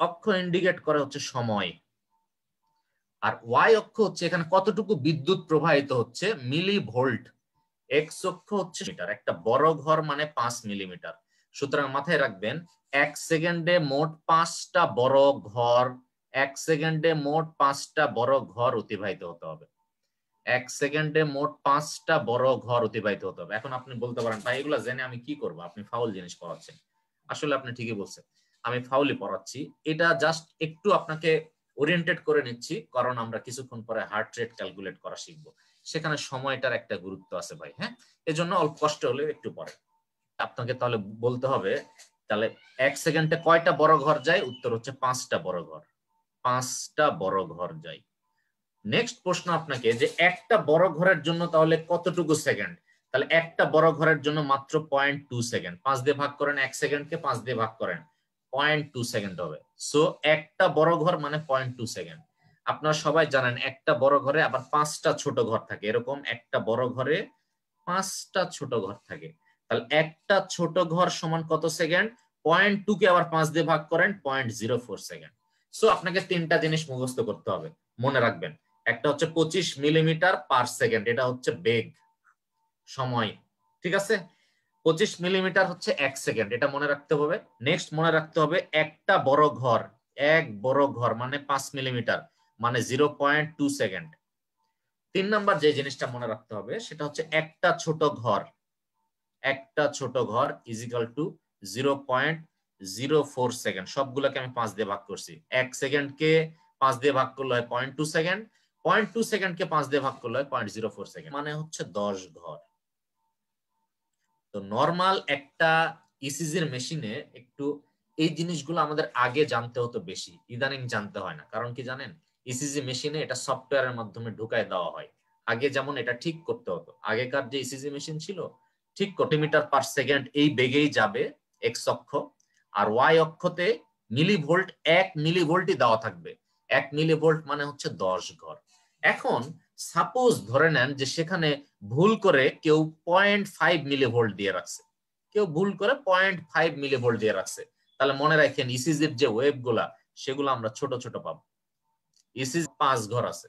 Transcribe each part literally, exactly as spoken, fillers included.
অক্ষ ইন্ডিকেট করে হচ্ছে সময়, আর ওয়াই অক্ষ হচ্ছে এখানে কতটুকু বিদ্যুৎ প্রবাহিত হচ্ছে মিলি ভোল্ট, এক্স অক্ষ হচ্ছে মিটার। একটা বড় ঘর মানে পাঁচ মিলিমিটার। সুতরাং মাথায় রাখবেন এক সেকেন্ডে মোট পাঁচটা বড় ঘর, এক সেকেন্ডে মোট পাঁচটা বড় ঘর অতিবাহিত হতে হবে। এক সেকেন্ডে মোট পাঁচটা বড় ঘর অতিবাহিত হতে হবে। এখন আপনি বলতে পারেন ভাই এগুলো জেনে আমি কি করবো, আপনি ফাউল জিনিস পড়াচ্ছেন। আসলে আপনি ঠিকই বলছেন, আমি ফাউলই পড়াচ্ছি। এটা জাস্ট একটু আপনাকে ওরিয়েন্টেড করে নিচ্ছি, কারণ আমরা কিছুক্ষণ পরে হার্ট রেট ক্যালকুলেট করা শিখবো, সেখানে সময়টার একটা গুরুত্ব আছে ভাই। হ্যাঁ, এজন্য অল্প কষ্ট হলে একটু পরে আপনাকে তাহলে বলতে হবে, তাহলে এক সেকেন্ডে কয়টা বড় ঘর যায়? উত্তর হচ্ছে পাঁচটা বড় ঘর, পাঁচটা বড় ঘর যায়। নেক্সট প্রশ্ন আপনাকে, যে একটা বড় ঘরের জন্য তাহলে কতটুকু সেকেন্ড? তাহলে একটা বড় ঘরের জন্য মাত্র পয়েন্ট টু সেকেন্ড। পাঁচ দিয়ে ভাগ করেন, এক সেকেন্ডকে পাঁচ দিয়ে ভাগ করেন, পয়েন্ট টু সেকেন্ড হবে। সো একটা বড় ঘর মানে পয়েন্ট টু সেকেন্ড। আপনারা সবাই জানেন একটা বড় ঘরে আবার পাঁচটা ছোট ঘর থাকে, এরকম একটা বড় ঘরে পাঁচটা ছোট ঘর থাকে। তাহলে একটা ছোট ঘর সমান কত সেকেন্ড? পয়েন্ট টু কে আবার পাঁচ দিয়ে ভাগ করেন, point zero four second. So আপনাকে তিনটা জিনিস মুখস্থ করতে হবে, মনে রাখবেন। একটা হচ্ছে পঁচিশ মিলিমিটার পার সেকেন্ড, এটা হচ্ছে বেগ, সময়, ঠিক আছে? পঁচিশ মিলিমিটার হচ্ছে এক সেকেন্ড, এটা মনে রাখতে হবে। নেক্সট মনে রাখতে হবে একটা বড় ঘর, এক বড় ঘর মানে পাঁচ মিলিমিটার মানে জিরো পয়েন্ট টু সেকেন্ড। তিন নাম্বার যে জিনিসটা মনে রাখতে হবে সেটা হচ্ছে একটা ছোট ঘর, একটা ছোট ঘর is equal to zero point zero four second. সবগুলোকে আমি পাঁচ দিয়ে ভাগ করছি। এক সেকেন্ডকে পাঁচ দিয়ে ভাগ করলে হয় point two second, point two সেকেন্ডকে পাঁচ দিয়ে ভাগ করলে হয় পয়েন্ট জিরো ফোর সেকেন্ড, মানে হচ্ছে দশ ঘর। তো নর্মাল একটা ইসিজির মেশিনে একটু এই জিনিসগুলো আমাদের আগে জানতে হতো বেশি, ইদানিং জানতে হয় না। কারণ কি জানেন, ইসিজি মেশিনে এটা সফটওয়্যারের মাধ্যমে ঢুকায় দেওয়া হয়। আগে যেমন এটা ঠিক করতে হতো, আগেকার যে ইসিজি মেশিন ছিল ঠিক কোটি মিটার পার সেকেন্ড এই বেগেই যাবে এক্স অক্ষ, আর ওয়াই অক্ষতে মিলি ভোল্ট, এক মিলি ভোল্টই দেওয়া থাকবে। এক মিলি ভোল্ট মানে হচ্ছে দশ ঘর। এখন সাপোজ ধরে নেন যে সেখানে ভুল করে কেউ পয়েন্ট ফাইভ মিলি ভোল্ট দিয়ে রাখছে, কেউ ভুল করে পয়েন্ট ফাইভ মিলি ভোল্ট দিয়ে রাখছে, তাহলে মনে রাখেন ইসিজির যে ওয়েভ গুলা সেগুলো আমরা ছোট ছোট পাবো। ইসিজি পাঁচ ঘর আছে,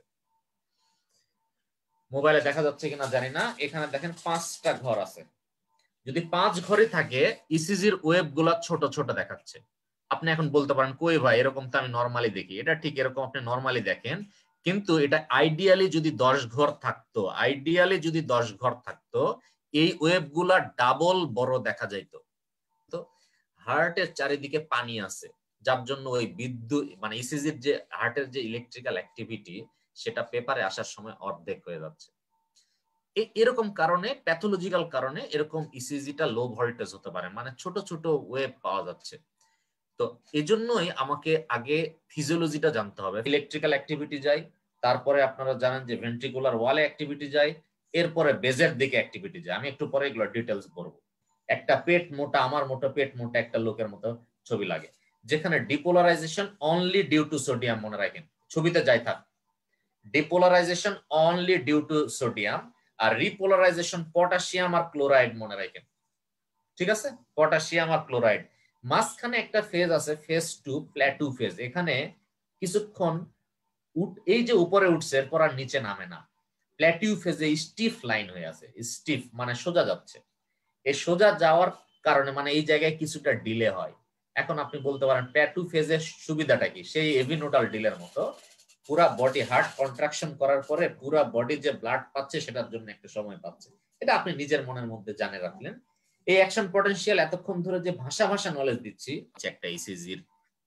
মোবাইলে দেখা যাচ্ছে কিনা জানি না, এখানে দেখেন পাঁচটা ঘর আছে। যদি পাঁচ ঘরে থাকে ইসিজির ওয়েভ গুলা ছোট ছোট দেখাচ্ছে। আপনি এখন বলতে পারেন কই ভাই এরকম তো আমি নর্মালি দেখি। এটা ঠিক, এরকম আপনি নর্মালি দেখেন, কিন্তু এটা আইডিয়ালি যদি দশ ঘর থাকতো, আইডিয়ালি যদি দশ ঘর থাকতো এই ওয়েভ গুলা ডাবল বড় দেখা যাইতো। তো হার্টের চারিদিকে পানি আছে, যার জন্য ওই বিদ্যুৎ মানে ইসিজির যে হার্টের যে ইলেকট্রিক্যাল অ্যাক্টিভিটি সেটা পেপারে আসার সময় অর্ধেক হয়ে যাচ্ছে। এরকম কারণে, প্যাথোলজিক্যাল কারণে এরকম ইসিজিটা লো ভোল্টেজ হতে পারে, মানে ছোট ছোট ওয়েভ পাওয়া যাচ্ছে। তো এজন্যই আমাকে আগে ফিজিওলজিটা জানতে হবে। ইলেকট্রিক্যাল অ্যাক্টিভিটি যাই, তারপরে আপনারা জানেন যে ভেন্ট্রিকুলার ওয়ালে অ্যাক্টিভিটি যায়, এরপরে বেজের দিকে অ্যাক্টিভিটি যায়। আমি একটু পরে এগুলো ডিটেলস বলবো। একটা পেট মোটা, আমার মোটা পেট মোটা একটা লোকের মতো ছবি লাগে, যেখানে depolarisation only due to sodium, মনে রাখেন ছবিতে যাই থাক, depolarisation only due to sodium, আর রিপোলারাইজেশন পটাশিয়াম আর ক্লোরাইড, মনে রাখেন, ঠিক আছে? পটাশিয়াম আর ক্লোরাইড। মাঝখানে একটা ফেজ আছে, ফেজ টু, প্ল্যাটু ফেজ। এখানে কিছুক্ষণ এই যে উপরে উঠছে এরপর আর নিচে নামে না। প্ল্যাটিউ ফেজে স্টিফ লাইন হয়ে আছে, স্টিফ মানে সোজা যাচ্ছে। এই সোজা যাওয়ার কারণে মানে এই জায়গায় কিছুটা ডিলে হয়। এখন আপনি বলতে পারেন প্ল্যাটু ফেজের সুবিধাটা কি? সেই এভিনোটাল ডিলের মতো পুরা বডি হার্ট কন্ট্রাকশন করার পরে পুরা বডি যে ব্লাড পাচ্ছে সেটার জন্য একটু সময় পাচ্ছে। এটা আপনি নিজের মনের মধ্যে জানে রাখলেন। এই অ্যাকশন পটেনশিয়াল এতক্ষণ ধরে যে ভাষা ভাষা নলেজ দিচ্ছি, একটা ইসিজির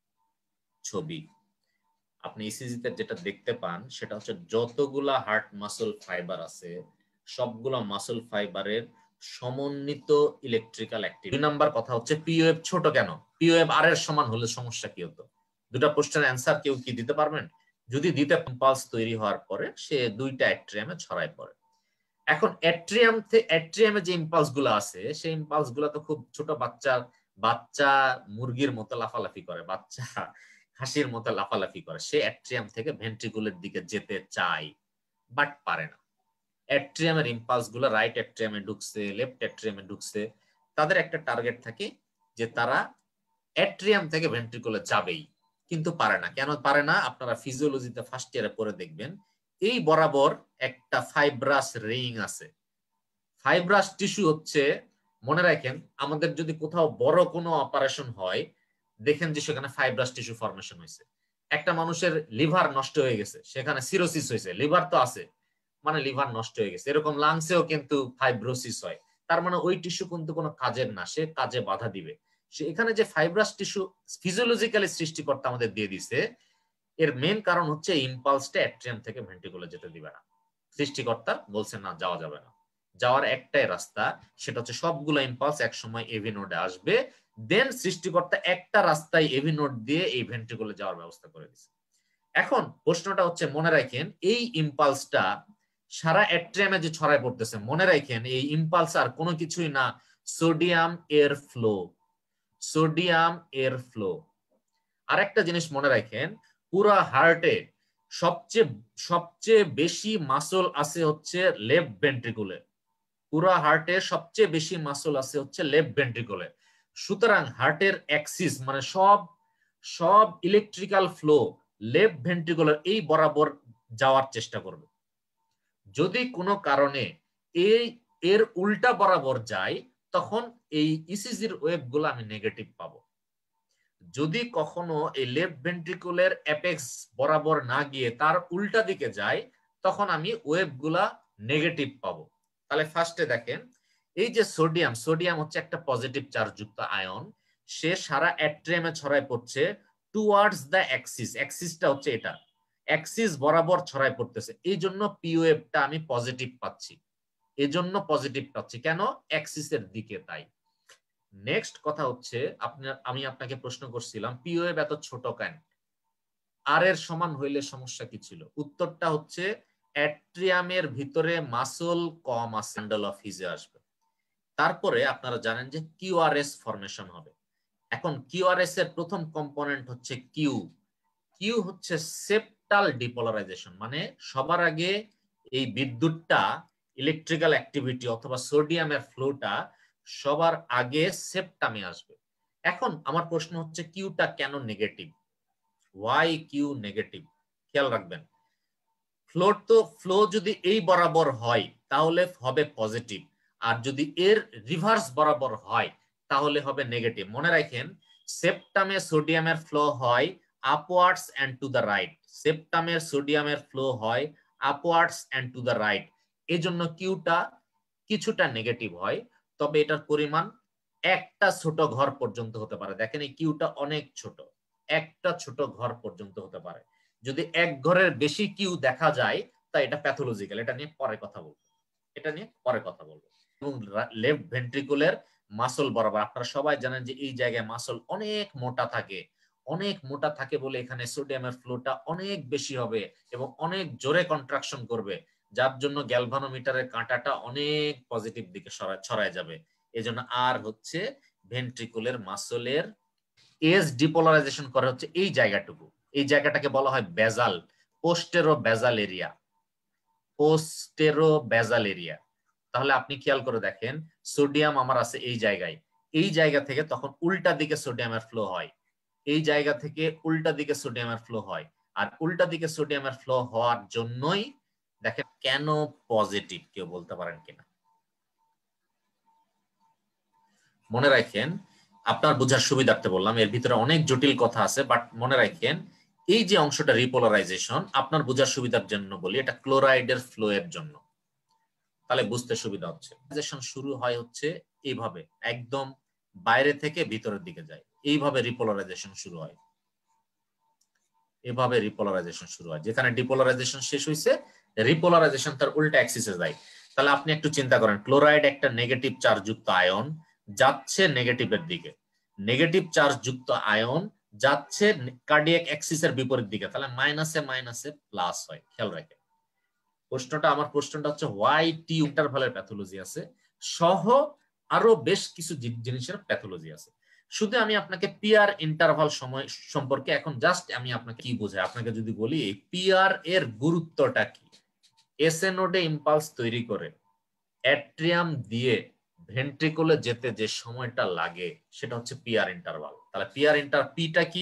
ছবি। আপনি ইসিজিতে যেটা দেখতে পান সেটা হচ্ছে যতগুলা হার্ট মাসল ফাইবার আছে সবগুলো মাসল ফাইবারের সমন্বিত ইলেকট্রিক্যাল অ্যাক্টিভিটি। দুই নাম্বার কথা হচ্ছে পিওএফ ছোট কেন? পিওএফ আর এর সমান হলে সমস্যা কি হতো? দুটা প্রশ্নের অ্যান্সার কেউ কি দিতে পারবেন? যদি দিতে, ইম্পালস তৈরি হওয়ার পরে সে দুইটা অ্যাট্রিয়ামে ছড়ায় পড়ে। এখন অ্যাট্রিয়াম অ্যাট্রিয়ামে যে ইম্পালস গুলো আছে সেই ইম্পালস গুলো তো খুব ছোট, বাচ্চা বাচ্চা মুরগির মতো লাফালাফি করে, বাচ্চা হাসির মতো লাফালাফি করে। সে অ্যাট্রিয়াম থেকে ভেন্ট্রিকুলের দিকে যেতে চায় বাট পারে না। অ্যাট্রিয়ামের ইম্পালস গুলো রাইট অ্যাট্রিয়ামে ঢুকছে, লেফট অ্যাট্রিয়ামে ঢুকছে, তাদের একটা টার্গেট থাকে যে তারা অ্যাট্রিয়াম থেকে ভেন্ট্রিকুলে যাবেই। কিন্তু পারে না। কেন পারে না? আপনারা ফিজিওলজিতে ফার্স্ট ইয়ারে পড়ে দেখবেন, এই বরাবর একটা ফাইব্রাস রিং আছে। ফাইব্রাস টিস্যু হচ্ছে, মনে রাখেন, আমাদের যদি কোথাও বড় কোনো অপারেশন হয়, দেখেন যে সেখানে ফাইব্রাস টিস্যু ফরমেশন হয়েছে। একটা মানুষের লিভার নষ্ট হয়ে গেছে, সেখানে সিরোসিস হয়েছে, লিভার তো আছে মানে লিভার নষ্ট হয়ে গেছে। এরকম লাংসেও কিন্তু ফাইব্রোসিস হয়, তার মানে ওই টিস্যু কিন্তু কোনো কাজের না, সে কাজে বাধা দিবে। সে এখানে যে ফাইব্রাস টিস্যু ফিজিওলজিক্যালি সৃষ্টিকর্তা আমাদের দিয়ে দিছে, এর মেন কারণ হচ্ছে ইম্পালসটা অ্যাট্রিয়াম থেকে ভেন্ট্রিকুলে যেতে দিবে না। সৃষ্টিকর্তা বলছেন না, যাওয়া যাবে না। যাওয়ার একটাই রাস্তা, সেটা হচ্ছে সবগুলো ইম্পালস একসময় এভি নোডে আসবে, দেন সৃষ্টিকর্তা একটা রাস্তায় এভি নোড দিয়ে এই ভেন্ট্রিকুলে যাওয়ার ব্যবস্থা করে দিচ্ছে। এখন প্রশ্নটা হচ্ছে, মনে রাখেন এই ইম্পালসটা সারা অ্যাট্রিয়ামে যে ছড়ায় পড়তেছে, মনে রাখেন এই ইম্পালস আর কোনো কিছুই না, সোডিয়াম এর ফ্লো। সোডিয়াম এর ফ্লো। আরেকটা জিনিস মনে রাখেন, পুরো হার্টে সবচেয়ে সবচেয়ে বেশি মাসল আছে হচ্ছে লেফট ভেন্ট্রিকুলে। পুরো হার্টে সবচেয়ে বেশি মাসল আছে হচ্ছে লেফট ভেন্ট্রিকুলে। সুতরাং হার্টের অ্যাক্সিস মানে সব সব ইলেকট্রিক্যাল ফ্লো লেফট ভেন্ট্রিকুলার এই বরাবর যাওয়ার চেষ্টা করবে। যদি কোনো কারণে এই এর উল্টা বরাবর যায়, তখন এই ইসিজির ওয়েভগুলো আমি নেগেটিভ পাবো। যদি কখনো এই লেফট ভেন্ট্রিকুলের অ্যাপেক্স বরাবর না গিয়ে তার উল্টা দিকে যায়, তখন আমি ওয়েভগুলা নেগেটিভ পাবো। তাহলে ফার্স্টে দেখেন, এই যে সোডিয়াম, সোডিয়াম হচ্ছে একটা পজিটিভ চার্জ যুক্ত আয়ন, সে সারা অ্যাট্রিয়ামে ছড়ায় পড়ছে টুয়ার্ডস দ্য অ্যাক্সিস। অ্যাক্সিসটা হচ্ছে এটা, অ্যাক্সিস বরাবর ছড়ায় পড়তেছে, এই জন্য পি ওয়েভটা আমি পজিটিভ পাচ্ছি। এজন্য পজিটিভ পাচ্ছি কেন? অ্যাক্সিসের দিকে। তাই নেক্সট কথা হচ্ছে, আপনার আমি আপনাকে প্রশ্ন করছিলাম পি ওয়েভ এত ছোট কেন, আর এর সমান হইলে সমস্যা কি ছিল? উত্তরটা হচ্ছে অ্যাট্রিয়ামের ভিতরে মাসল কম আছে, স্যান্ডল অফ হিজে আসবে। তারপরে আপনারা জানেন যে কিউআরএস ফরমেশন হবে। এখন কিউআরএস এর প্রথম কম্পোনেন্ট হচ্ছে কিউ। কিউ হচ্ছে সেপ্টাল ডিপোলারাইজেশন, মানে সবার আগে এই বিদ্যুৎটা, ইলেকট্রিক্যাল অ্যাক্টিভিটি অথবা সোডিয়ামের ফ্লোটা সবার আগে সেপ্টামে আসবে। এখন আমার প্রশ্ন হচ্ছে কিউটা কেন নেগেটিভ? Y Q negative? খেয়াল রাখবেন, ফ্লো তো ফ্লো যদি এই বরাবর হয় তাহলে হবে পজিটিভ, আর যদি এর রিভার্স বরাবর হয় তাহলে হবে নেগেটিভ। মনে রাখেন, সেপ্টামে সোডিয়ামের ফ্লো হয় upwards and to the right. সেপ্টামের সোডিয়ামের ফ্লো হয় upwards and to the right. এজন্য কিউটা কিছুটা নেগেটিভ হয়, তবে এটার পরিমাণ একটা ছোট ঘর পর্যন্ত হতে পারে। দেখেন এই কিউটা অনেক ছোট, একটা ছোট ঘর পর্যন্ত হতে পারে। যদি এক ঘরের বেশি কিউ দেখা যায় তা এটা প্যাথোলজিক্যাল। এটা নিয়ে পরে কথা বলবো, এটা নিয়ে পরে কথা বলবো। এবং লেফট ভেন্ট্রিকুলার মাসল বরাবর আপনারা সবাই জানেন যে এই জায়গায় মাসল অনেক মোটা থাকে। অনেক মোটা থাকে বলে এখানে সোডিয়ামের ফ্লোটা অনেক বেশি হবে এবং অনেক জোরে কন্ট্রাকশন করবে, যার জন্য গ্যালভানোমিটারের কাঁটাটা অনেক পজিটিভ দিকে ছড়ায় যাবে। এজন্য আর হচ্ছে ভেন্ট্রিকুলার মাসলের এজ ডিপোলারাইজেশন করে হচ্ছে এই জায়গাটুকু। এই জায়গাটাকে বলা হয় বেজাল, পোস্টেরো বেজাল এরিয়া। পোস্টেরো বেজাল এরিয়া। তাহলে আপনি খেয়াল করে দেখেন, সোডিয়াম আমার আছে এই জায়গায়, এই জায়গা থেকে তখন উল্টা দিকে সোডিয়ামের ফ্লো হয়, এই জায়গা থেকে উল্টা দিকে সোডিয়ামের ফ্লো হয়। আর উল্টা দিকে সোডিয়ামের ফ্লো হওয়ার জন্যই দেখেন কেন পজিটিভ, কেউ বলতে পারেন কিনা? মনে রাখেন, আপনার বোঝার সুবিধার্থে বললাম, এর ভিতরে অনেক জটিল কথা আছে, বাট মনে রাখেন এই যে অংশটা রিপোলারাইজেশন, আপনার বোঝার সুবিধার জন্য বলি, এটা ক্লোরাইডের ফ্লো এর জন্য, তাহলে বুঝতে সুবিধা হচ্ছে। শুরু হয় হচ্ছে এইভাবে, একদম বাইরে থেকে ভিতরের দিকে যায়, এইভাবে রিপোলারাইজেশন শুরু হয়। এভাবে রিপোলারাইজেশন শুরু হয়, যেখানে ডিপোলারাইজেশন শেষ হয়েছে রিপোলারাইজেশন তার উল্টা অ্যাক্সিসে যায়। তাহলে আপনি একটু চিন্তা করেন, ক্লোরাইড একটা নেগেটিভ চার্জ যুক্ত আয়ন, যাচ্ছে নেগেটিভের দিকে, নেগেটিভ চার্জ যুক্ত আয়ন যাচ্ছে কার্ডিয়াক অ্যাক্সিসের বিপরীত দিকে, তাহলে মাইনাসে মাইনাসে প্লাস হয়। খেয়াল রাখেন প্রশ্নটা, আমার প্রশ্নটা হচ্ছে ওয়াই টি ইন্টারভালের প্যাথোলজি আছে সহ আরো বেশ কিছু জিনিসের প্যাথোলজি আছে। শুধু আমি আপনাকে পিআর ইন্টারভাল সময় সম্পর্কে এখন জাস্ট আমি আপনাকে কি বোঝাই, আপনাকে যদি বলি পিআর এর গুরুত্বটা কি। এসএ নোডে ইম্পালস তৈরি করে অ্যাট্রিয়াম দিয়ে ভেন্ট্রিকুলে যেতে যে সময়টা লাগে সেটা হচ্ছে পিআর ইন্টারভাল। তাহলে পিআর ইন্টার পিটা কি?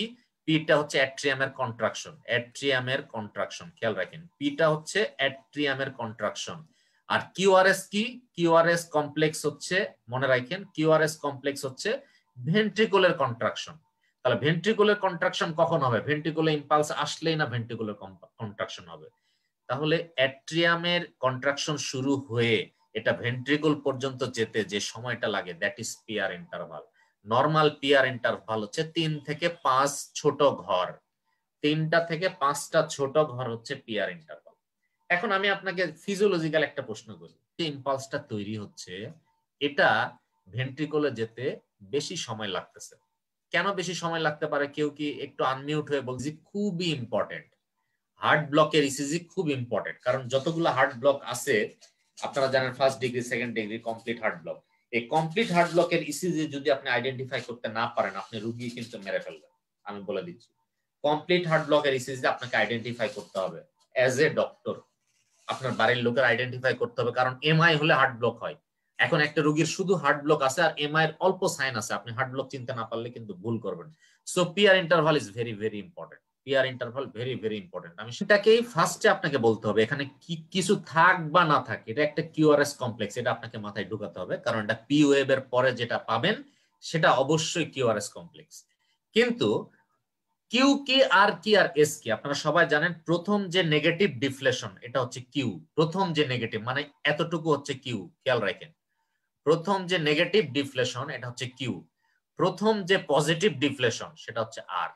পিটা হচ্ছে অ্যাট্রিয়ামের কন্ট্রাকশন, অ্যাট্রিয়ামের কন্ট্রাকশন, খেয়াল রাখেন পিটা হচ্ছে অ্যাট্রিয়ামের কন্ট্রাকশন। আর কিউআরএস কি? কিউআরএস কমপ্লেক্স হচ্ছে, মনে রাখেন কিউআরএস কমপ্লেক্স হচ্ছে ভেন্ট্রিকুলার কন্ট্রাকশন। তাহলে ভেন্ট্রিকুলার কন্ট্রাকশন কখন হবে? ভেন্ট্রিকুলার ইম্পালস আসলেই না ভেন্ট্রিকুলার কন্ট্রাকশন হবে। তাহলে অ্যাট্রিয়ামের কন্ট্রাকশন শুরু হয়ে এটা ভেন্ট্রিকুল পর্যন্ত যেতে যে সময়টা লাগে that is PR interval. Normal PR interval হচ্ছে তিন থেকে পাঁচ ছোট ঘর, তিনটা থেকে পাঁচটা ছোট ঘর হচ্ছে পিআর ইন্টারভাল। এখন আমি আপনাকে ফিজিওলজিক্যাল একটা প্রশ্ন করি, যে ইম্পালসটা তৈরি হচ্ছে এটা ভেন্ট্রিকুলে যেতে বেশি সময় লাগতেছে, কেন বেশি সময় লাগতে পারে? কেউ কি একটু আনমিউট হয়ে বলছি? খুবই ইম্পর্টেন্ট, হার্ট ব্লকের ইসিজি খুব ইম্পর্টেন্ট, কারণ যতগুলো হার্ট ব্লক আছে আপনারা জানেন first degree, second degree, complete heart block, এই কমপ্লিট হার্ট ব্লকের ইসিজি যদি আপনি আইডেন্টিফাই করতে না পারেন আপনি রোগী কিন্তু মেরে ফেলবেন। আমি বলে দিচ্ছি, কমপ্লিট হার্ট ব্লকের ইসিজি আপনাকে আইডেন্টিফাই করতে হবে অ্যাজ এ ডক্টর, আপনার বাড়ির লোকের আইডেন্টিফাই করতে হবে, কারণ এমআই হলে হার্ট ব্লক হয়। এখন একটা রোগীর শুধু হার্ট ব্লক আছে আর এমআই এর অল্প সাইন আছে, আপনি হার্ট ব্লক চিনতে না পারলে কিন্তু ভুল করবেন। So PR interval is very very important, PR interval very very important. আমি সেটাকেই ফার্স্টে আপনাকে বলতে হবে, এখানে কি কিছু থাক বা না থাক এটা একটা কিউআরএস কমপ্লেক্স, এটা আপনাকে মাথায় ঢুকাতে হবে, কারণ এটা পি ওয়েভ এর পরে যেটা পাবেন সেটা অবশ্যই কিউআরএস কমপ্লেক্স। কিন্তু কিউ কি আর কি আর এস কি আপনারা সবাই জানেন। প্রথম যে নেগেটিভ ডিফ্লেশন এটা হচ্ছে কিউ, প্রথম যে নেগেটিভ মানে এতটুকু হচ্ছে কিউ, খেয়াল রাখেন প্রথম যে নেগেটিভ ডিফ্লেশন এটা হচ্ছে কিউ, প্রথম যে পজিটিভ ডিফ্লেশন সেটা হচ্ছে আর।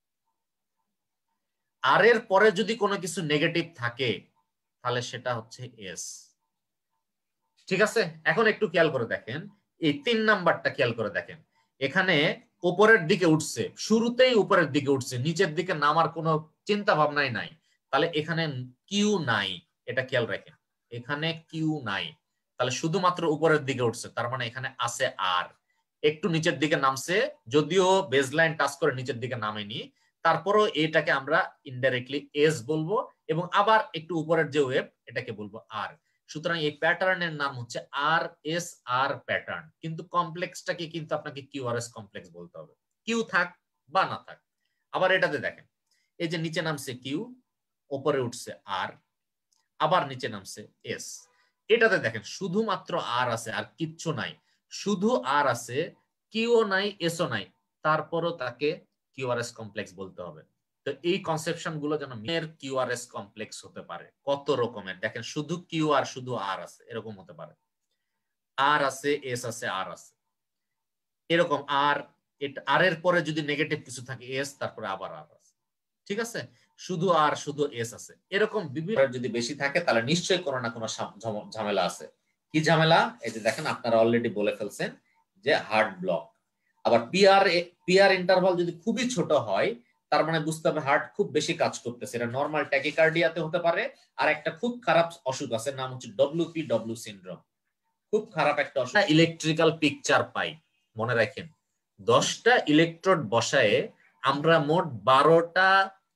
আর এর পরে যদি কোনো কিছু নেগেটিভ থাকে তাহলে সেটা হচ্ছে এস, ঠিক আছে? এখন একটু খেয়াল করে দেখেন এই তিন নাম্বারটা খেয়াল করে দেখেন, এখানে উপরের দিকে উঠছে, শুরুতেই উপরের দিকে উঠছে, নিচের দিকে নামার কোনো চিন্তা ভাবনাই নাই, তাহলে এখানে কিউ নাই, এটা খেয়াল রাখেন এখানে কিউ নাই, তাহলে শুধুমাত্র উপরের দিকে উঠছে, তার মানে এখানে আছে আর। একটু নিচের দিকে নামছে, যদিও বেসলাইন টাচ করে নিচের দিকে নামেনি, তারপরও এটাকে আমরা ইনডাইরেক্টলি এস বলবো, এবং আবার একটু উপরের যে ওয়েভ এটাকে বলবো আর। সুতরাং এই প্যাটার্নের নাম হচ্ছে আর এস আর প্যাটার্ন, কিন্তু কমপ্লেক্সটাকে কিন্তু আপনাকে কিউআরএস কমপ্লেক্স বলতে হবে, কিউ থাক বা না থাক। আবার এটাতে দেখেন এই যে নিচে নামছে কিউ, উপরে উঠছে আর, আবার নিচে নামছে এস, এটাতে দেখেন শুধুমাত্র আর আছে আর কিচ্ছু নাই, শুধু আর আছে, কিউও নাই এসও নাই, তারপরও তাকে কিউআরএস কমপ্লেক্স বলতে হবে। তো এই কনসেপশন গুলো যেন মেয়ের কিউআরএস কমপ্লেক্স হতে পারে, কত রকমের দেখেন, শুধু কিউ আর শুধু আর আছে এরকম হতে পারে, আর আছে এস আছে আর আছে এরকম, আর আর এর পরে যদি নেগেটিভ কিছু থাকে এস তারপরে আবার আর আছে, ঠিক আছে? শুধু আর শুধু এস আছে এরকম বিভিন্ন, যদি বেশি থাকে তাহলে নিশ্চয়ই কোনো না কোনো ঝামেলা আছে। কি ঝামেলা? এই যে দেখেন আপনারা অলরেডি বলে ফেলছেন যে হার্ট ব্লক। আবার পিআর পিআর ইন্টারভাল যদি খুবই ছোট হয় তার মানে বুঝতে হবে হার্ট খুব বেশি কাজ করতেছে, এটা নরমাল ট্যাকিকার্ডিয়াতে হতে পারে। আর একটা খুব খারাপ অসুখ আছে নাম হচ্ছে ডব্লিউপি ডব্লিউ সিনড্রোম, খুব খারাপ একটা অসুখ। ইলেকট্রিক্যাল পিকচার পাই, মনে রাখেন দশটা ইলেকট্রোড বসায়ে আমরা মোট বারোটা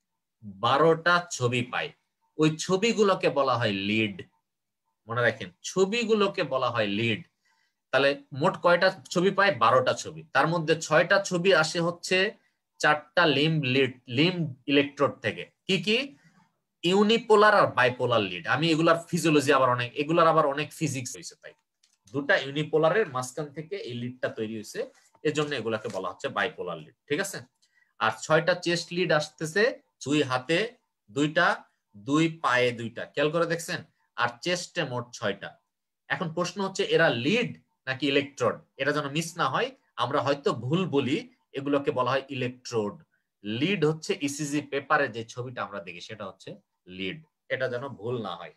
বারোটা ছবি পাই, ওই ছবিগুলোকে বলা হয় লিড, মনে রাখেন ছবিগুলোকে বলা হয় লিড। তাহলে মোট কয়টা ছবি পাই? বারোটা ছবি, তার মধ্যে ছয়টা ছবি আসে হচ্ছে চারটা লিম্ব লিড লিম্ব ইলেকট্রোড থেকে। কি কি? ইউনিপোলার আর বাইপোলার লিড। আমি এগুলার ফিজিওলজি আবার অনেক, এগুলার আবার অনেক ফিজিক্স হয়েছে, তাই দুটা ইউনিপোলারের মাঝখান থেকে এই লিডটা তৈরি হয়েছে, এজন্য এগুলাকে বলা হচ্ছে বাইপোলার লিড, ঠিক আছে? আর ছয়টা চেস্ট লিড আসতেছে, দুই হাতে দুইটা, দুই পায়ে দুইটা, খেয়াল করে দেখছেন? আর চেস্টে মোট ছয়টা। এখন প্রশ্ন হচ্ছে এরা লিড নাকি ইলেকট্রোড, এটা যেন মিস না হয়, আমরা হয়তো ভুল বলি, এগুলোকে বলা হয় ইলেকট্রোড। লিড হচ্ছে ইসিজি পেপারে যে ছবিটা আমরা দেখি সেটা হচ্ছে লিড, এটা যেন ভুল না হয়,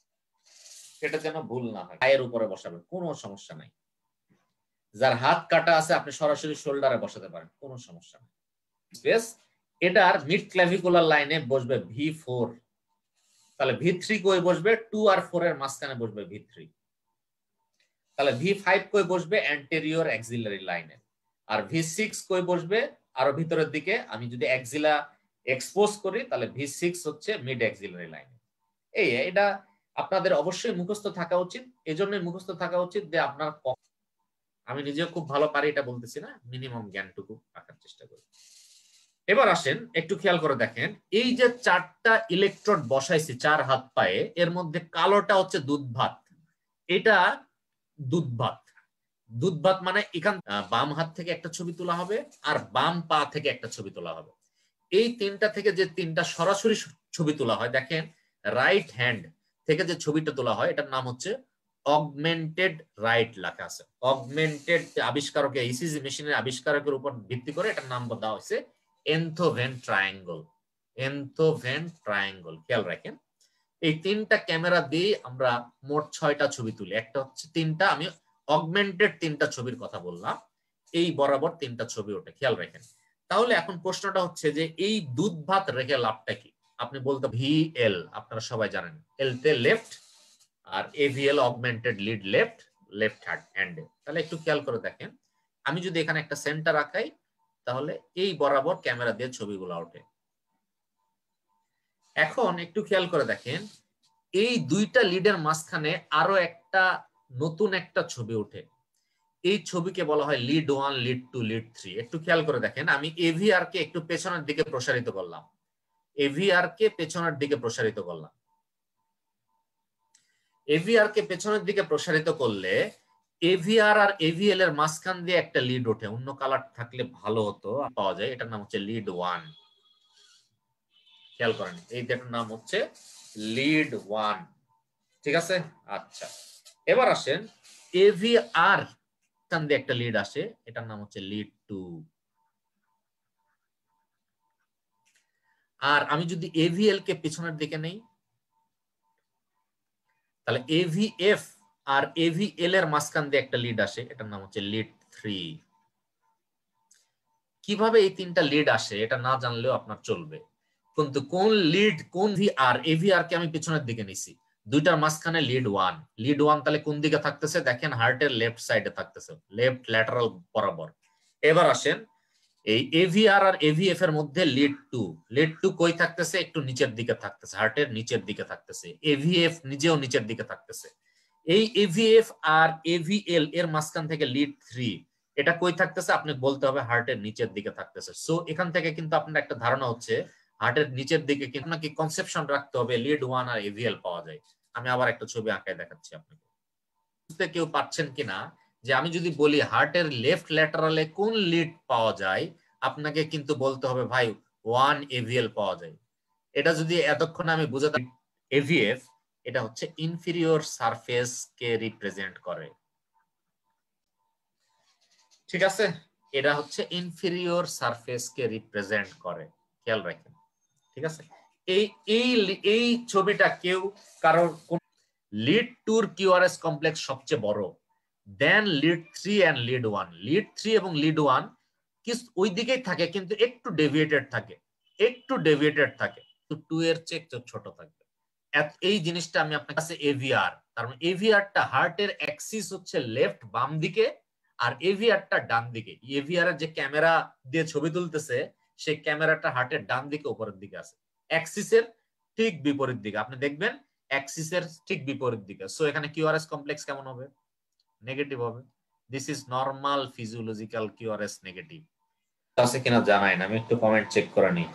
এটা যেন ভুল না হয়। পায়ের উপরে বসাবেন কোনো সমস্যা নাই, যার হাত কাটা আছে আপনি সরাসরি শোল্ডারে বসাতে পারেন কোনো সমস্যা নেই। স্পেস এটার মিড ক্লাভিকুলার লাইনে বসবে ভি ফোর, তাহলে ভি থ্রি কই বসবে? টু আর ফোর এর মাঝখানে বসবে ভি থ্রি। তাহলে ভি ফাইভ কই বসবে? অ্যান্টেরিয়র অ্যাক্সিলারি লাইনে। আর ভি সিক্স কই বসবে? আরো ভিতরের দিকে। আমি যদি অ্যাক্সিলা এক্সপোজ করি তাহলে ভি সিক্স হচ্ছে মিড অ্যাক্সিলারি লাইনে। এই এটা আপনাদের অবশ্যই মুখস্থ থাকা উচিত, এজন্যই মুখস্থ থাকা উচিত যে আপনার, আমি নিজেও খুব ভালো পারি এটা বলতেছি না, মিনিমাম জ্ঞানটুকু রাখার চেষ্টা করি। এবার আসেন একটু খেয়াল করে দেখেন, এই যে চারটা ইলেকট্রোড বসাইছি চার হাত পায়ে, এর মধ্যে কালোটা হচ্ছে দুধ ভাত, এটা দুধ ভাত। দুধ ভাত মানে এখান বাম হাত থেকে একটা ছবি তোলা হবে আর বাম পা থেকে একটা ছবি তোলা হবে। এই তিনটা থেকে যে তিনটা সরাসরি ছবি তোলা হয়, দেখেন রাইট হ্যান্ড থেকে যে ছবিটা তোলা হয় এটার নাম হচ্ছে অগমেন্টেড রাইট লেখা আছে। অগমেন্টেড আবিষ্কারকের ইসিজি মেশিনের আবিষ্কারকের উপর ভিত্তি করে এটার নাম দেওয়া হয়েছে এনথোভেন ট্রায়াঙ্গল। এনথোভেন ট্রায়াঙ্গল খেয়াল রাখেন, এই তিনটা ক্যামেরা দিয়ে আমরা মোট ছয়টা ছবি তুলি। একটা হচ্ছে তিনটা, আমি অগমেন্টেড তিনটা ছবির কথা বললাম, এই বরাবর তিনটা ছবি ওঠে, খেয়াল রাখেন। তাহলে এখন প্রশ্নটা হচ্ছে যে এই দুধ ভাত রেখে লাভটা কি? আপনি বলতে ভি এল, আপনারা সবাই জানেন এল তে লেফট আর aVL augmented lead left, left হ্যান্ডে। তাহলে একটু খেয়াল করে দেখেন, আমি যদি এখানে একটা সেন্টার আঁকাই তাহলে এই বরাবর ক্যামেরা দিয়ে ছবিগুলো ওঠে। এখন একটু খেয়াল করে দেখেন, এই দুইটা লিডের মাঝখানে আরো একটা নতুন একটা ছবি ওঠে, এই ছবিকে বলা হয় lead one, lead two, lead three. একটু খেয়াল করে দেখেন, আমি এভিআর কে একটু পেছনের দিকে প্রসারিত করলাম, এভিআর কে পেছনের দিকে প্রসারিত করলাম। এভিআর কে পেছনের দিকে প্রসারিত করলে এভিআর আর এভিএল এর মাঝখান দিয়ে একটা লিড ওঠে, অন্য কালার থাকলে ভালো হতো, পাওয়া যায়, এটার নাম হচ্ছে লিড ওয়ান। খেয়াল করেন, এই যেটার নাম হচ্ছে লিড ওয়ান, ঠিক আছে। আচ্ছা, এবার আসেন এভিআর কান দিয়ে একটা লিড আসে, এটার নাম হচ্ছে লিড টু। আর আমি যদি এভিএল কে পিছনের দিকে নেই, তাহলে এভিএফ আর এভিএল এর মাঝখান দিয়ে একটা লিড আসে, এটার নাম হচ্ছে লিড থ্রি। কিভাবে এই তিনটা লিড আসে এটা না জানলেও আপনার চলবে, কিন্তু কোন লিড কোন ভি আর এভিআর কে আমি পিছনের দিকে নিছি, দুইটার মাঝখানে লিড ওয়ান। লিড ওয়ান তাহলে কোন দিকে থাকতেছে? দেখেন হার্টের লেফট সাইডে থাকতেছে, লেফট ল্যাটারাল বরাবর। এবার আসেন এই এভিআর আর এভিএফ এর মধ্যে লিড টু, লিড টু কই থাকতেছে? একটু নিচের দিকে থাকতেছে, হার্টের নিচের দিকে থাকতেছে। এভিএফ নিজেও নিচের দিকে থাকতেছে। এই এভিএফ আর এভিএল এর মাঝখান থেকে লিড থ্রি, এটা কই থাকতেছে? আপনি বলতে হবে হার্টের নিচের দিকে থাকতেছে। সো এখান থেকে কিন্তু আপনার একটা ধারণা হচ্ছে হার্টের নিচের দিকে কিন্তু নাকি কনসেপশন রাখতে হবে লিড ওয়ান আর এভিএল পাওয়া যায়। আমি আবার একটা ছবি আঁকায় দেখাচ্ছি আপনাকে, বুঝতে কেউ পারছেন কিনা যে আমি যদি বলি হার্টের লেফট ল্যাটারালে কোন লিড পাওয়া যায়, আপনাকে কিন্তু বলতে হবে ভাই ওয়ান এভিএল পাওয়া যায়। এটা যদি এতক্ষণ আমি বুঝাতে, এভিএফ এটা হচ্ছে ইনফিরিয়র সারফেস কে রিপ্রেজেন্ট করে, ঠিক আছে, এটা হচ্ছে ইনফিরিয়র সারফেস কে রিপ্রেজেন্ট করে, খেয়াল রাখেন, ঠিক আছে। এই এই এই ছবিটা কেউ কারোর লিড টুর কিউআরএস কমপ্লেক্স সবচেয়ে বড় then lead three and lead one. Lead three এবং লিড ওয়ান কি ওই দিকেই থাকে কিন্তু একটু ডেভিয়েটেড থাকে, একটু ডেভিয়েটেড থাকে, তো টু এর চেয়ে একটু ছোট থাকবে। এই জিনিসটা আমি আপনার কাছে এভিআর, তার মানে এভিআরটা হার্টের অ্যাক্সিস হচ্ছে লেফট বাম দিকে আর এভিআরটা ডান দিকে। এভিআর এর যে ক্যামেরা দিয়ে ছবি তুলতেছে সেই ক্যামেরাটা হার্টের ডান দিকে উপরের দিকে আছে, অ্যাক্সিসের ঠিক বিপরীত দিকে, আপনি দেখবেন অ্যাক্সিসের ঠিক বিপরীত দিকে। সো এখানে কিউআরএস কমপ্লেক্স কেমন হবে? নেগেটিভ হবে। This is normal physiological QRS negative. আছে কিনা জানাই না, আমি একটু কমেন্ট চেক করে নিই।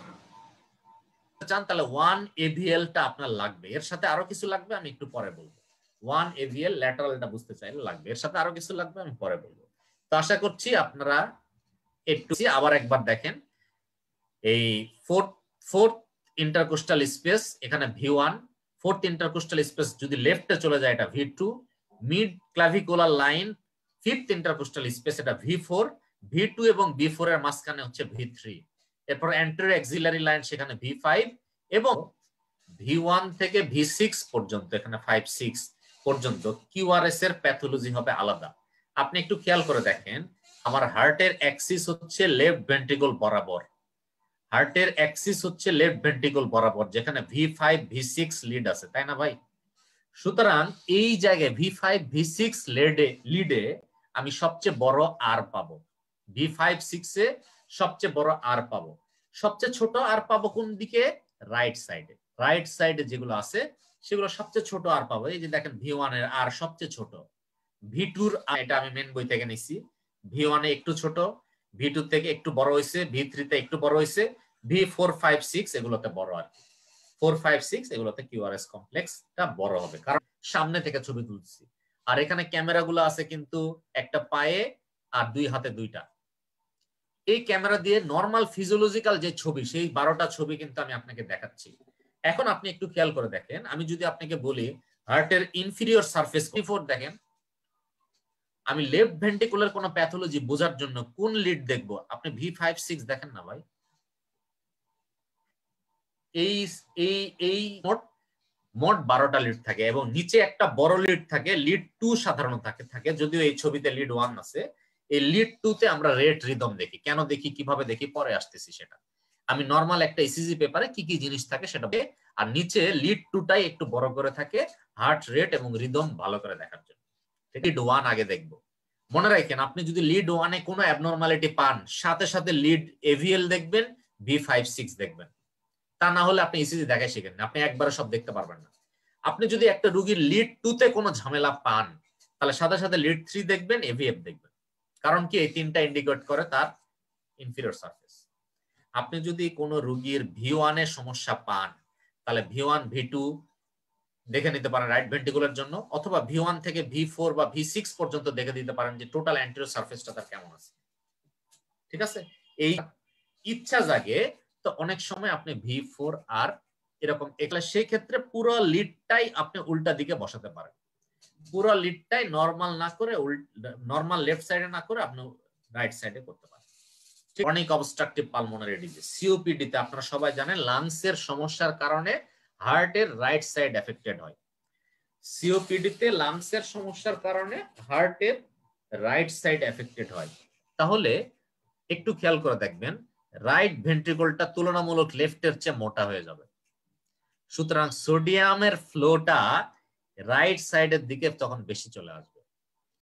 চান তাহলে ওয়ান এভিএল টা আপনার লাগবে, এর সাথে আরো কিছু লাগবে আমি একটু পরে বলবো। ওয়ান এভিএল ল্যাটারালটা বুঝতে চাইলে লাগবে, এর সাথে আরো কিছু লাগবে আমি পরে বলবো। তো আশা করছি আপনারা একটু আবার একবার দেখেন এই ফোর্থ ফোর্থ ইন্টারকোস্টাল স্পেস, এখানে V one, fourth intercostal space যদি লেফটে চলে যায় এটা V two, mid clavicular line fifth intercostal space এটা ভি ফোর, ভি টু এবং ভি ফোর এর মাঝখানে হচ্ছে ভি থ্রি, এরপর অ্যান্টেরিয়র অ্যাক্সিলারি লাইন সেখানে ভি ফাইভ এবং ভি ওয়ান থেকে ভি সিক্স পর্যন্ত, এখানে ফাইভ সিক্স পর্যন্ত কিউআরএস এর প্যাথোলজি হবে আলাদা। আপনি একটু খেয়াল করে দেখেন, আমার হার্টের অ্যাক্সিস হচ্ছে লেফট ভেন্ট্রিকল বরাবর, হার্টের অ্যাক্সিস হচ্ছে লেফট ভেন্ট্রিকল বরাবর, যেখানে V five V six lead আছে, তাই না ভাই? সুতরাং এই জায়গায় ভি ফাইভ ভি সিক্স লিডে লিডে আমি সবচেয়ে বড় আর পাবো, ভি ফাইভ সিক্স এ সবচেয়ে বড় আর পাবো। সবচেয়ে ছোট আর পাবো কোন দিকে? রাইট সাইডে। রাইট সাইডে যেগুলো আছে সেগুলো সবচেয়ে ছোট আর পাবো। এই যে দেখেন ভি ওয়ান এর আর সবচেয়ে ছোট, ভি টুর এটা আমি মেন বই থেকে নিছি, ভি ওয়ান এ একটু ছোট, ভি টু থেকে একটু বড় হয়েছে, ভি থ্রি তে একটু বড় হয়েছে, ভি ফোর ফাইভ সিক্স এগুলোতে বড় আর কি, ফোর ফাইভ সিক্স এগুলোতে কিউআরএস কমপ্লেক্সটা বড় হবে, কারণ সামনে থেকে ছবি তুলছি। আর এখানে ক্যামেরাগুলো আছে কিন্তু একটা পায়ে আর দুই হাতে দুইটা। এই ক্যামেরা দিয়ে নর্মাল ফিজিওলজিক্যাল যে ছবি, সেই বারোটা ছবি কিন্তু আমি আপনাকে দেখাচ্ছি। এখন আপনি একটু খেয়াল করে দেখেন, আমি যদি আপনাকে বলি হার্টের ইনফিরিয়র সারফেস ফোর দেখেন, আমি লেফট ভেন্ট্রিকুলার কোন প্যাথোলজি বোঝার জন্য কোন লিড দেখব? আপনি ভি ফাইভ সিক্স দেখেন না ভাই। এই এই এই মোট মোট বারোটা লিড থাকে এবং নিচে একটা বড় লিড থাকে, লিড টু সাধারণত থাকে থাকে যদিও এই ছবিতে লিড ওয়ান আছে। এই লিড টু তে আমরা রেট রিদম দেখি। কেন দেখি, কিভাবে দেখি, পরে আসতেছি সেটা। আমি নরমাল একটা ইসিজি পেপারে কি কি জিনিস থাকে সেটা, আর নিচে লিড টুটাই একটু বড় করে থাকে হার্ট রেট এবং রিদম ভালো করে দেখার জন্য। লিড ওয়ান আগে দেখব। মনে রাখেন, আপনি যদি লিড ওয়ানে কোনো অ্যাবনরমালিটি পান, সাথে সাথে লিড এভিএল দেখবেন, ভি ফাইভ সিক্স দেখবেন। তা না হলে আপনি ইসিজি দেখাই শিখেন, আপনি একবারে সব দেখতে পারবেন না। আপনি যদি একটা রোগীর লিড টু তে কোনো ঝামেলা পান, তাহলে সাথে সাথে লিড থ্রি দেখবেন, এভিএফ দেখবেন। কারণ কি, এই তিনটা ইন্ডিকেট করে তার ইনফিরিয়র সারফেস। আপনি যদি কোনো রোগীর ভি ওয়ান এর সমস্যা পান, তাহলে ভি ওয়ান ভি টু দেখে নিতে পারেন রাইট ভেন্ট্রিকুলার জন্য, অথবা ভি ওয়ান থেকে ভি ফোর বা ভি সিক্স পর্যন্ত দেখে দিতে পারেন যে টোটাল অ্যান্টেরিয়র সারফেসটা তার কেমন আছে। ঠিক আছে, এই ইচ্ছা জাগে তো অনেক সময় আপনি ভি ফোর আর এরকম একলা, সেই ক্ষেত্রে পুরো লিডটাই আপনি উল্টা দিকে বসাতে পারেন। পুরো লিডটাই নরমাল না করে, নরমাল লেফট সাইডে না করে আপনি রাইট সাইডে করতে পারেন। Chronic obstructive pulmonary disease, COPD তে আপনারা সবাই জানেন লাংসের সমস্যার কারণে হার্টের রাইট সাইড এফেক্টেড হয়। সিওপিডি তে লাংসের সমস্যার কারণে হার্টের রাইট সাইড এফেক্টেড হয়। তাহলে একটু খেয়াল করে দেখবেন, রাইট ভেন্ট্রিকলটা তুলনামূলক লেফটের চেয়ে মোটা হয়ে যাবে। সুতরাং সোডিয়ামের ফ্লোটা রাইট সাইডের দিকে তখন বেশি চলে আসবে।